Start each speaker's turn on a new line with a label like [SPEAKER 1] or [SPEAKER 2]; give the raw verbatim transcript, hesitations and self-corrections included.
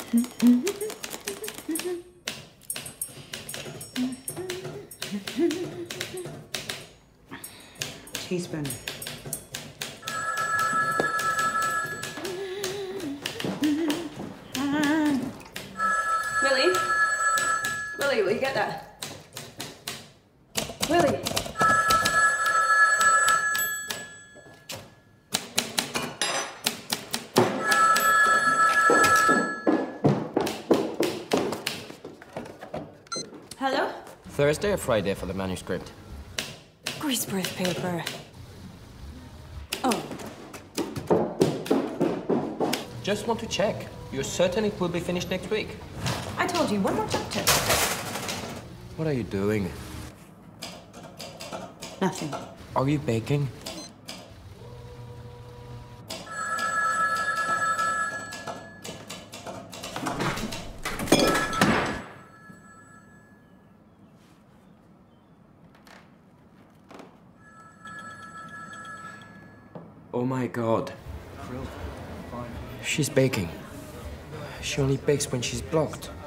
[SPEAKER 1] Teaspoon.
[SPEAKER 2] Willie? Willie, will you get that? Willie? Hello?
[SPEAKER 3] Thursday or Friday for the manuscript?
[SPEAKER 2] Greaseproof paper. Oh.
[SPEAKER 3] Just want to check. You're certain it will be finished next week?
[SPEAKER 2] I told you, one more chapter.
[SPEAKER 3] What are you doing?
[SPEAKER 1] Nothing.
[SPEAKER 3] Are you baking? Oh my God. She's baking. She only bakes when she's blocked.